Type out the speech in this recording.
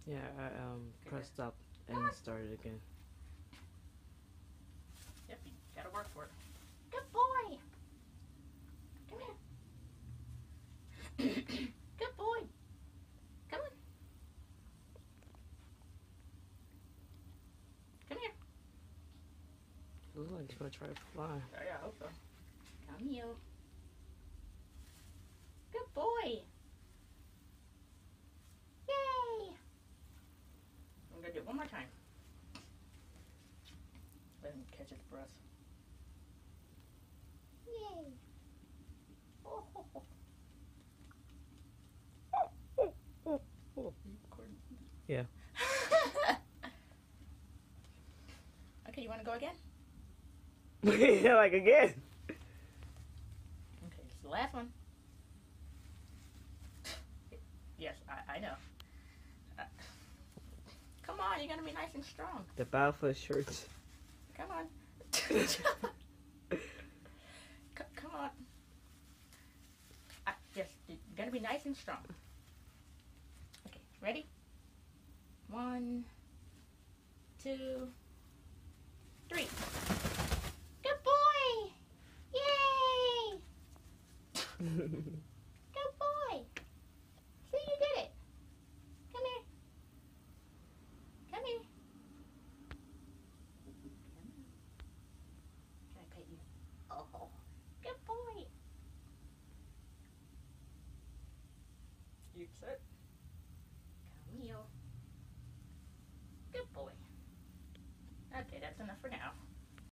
Yeah, I pressed stop and started again. Yep, you gotta work for it. Good boy. Come here. Good boy. Come on. Come here. It looks like he's gonna try to fly. Oh, yeah, I hope so. Come here. Good boy. Yay. I'm gonna do it one more time. Let him catch his breath. Yay. Oh, ho, ho. Yeah. Okay, you want to go again? Yeah, like again. Okay, it's the last one. Yes, I know. Come on, you're gonna be nice and strong. The battle for the shirts. Come on. Come on. Yes, you're gonna be nice and strong. Okay, ready? 1, 2, 3. Good boy! Yay! Good boy! See, you did it. Come here. Come here. Can I pet you? Oh, good boy. You set? Come here. Good boy. Okay, that's enough for now.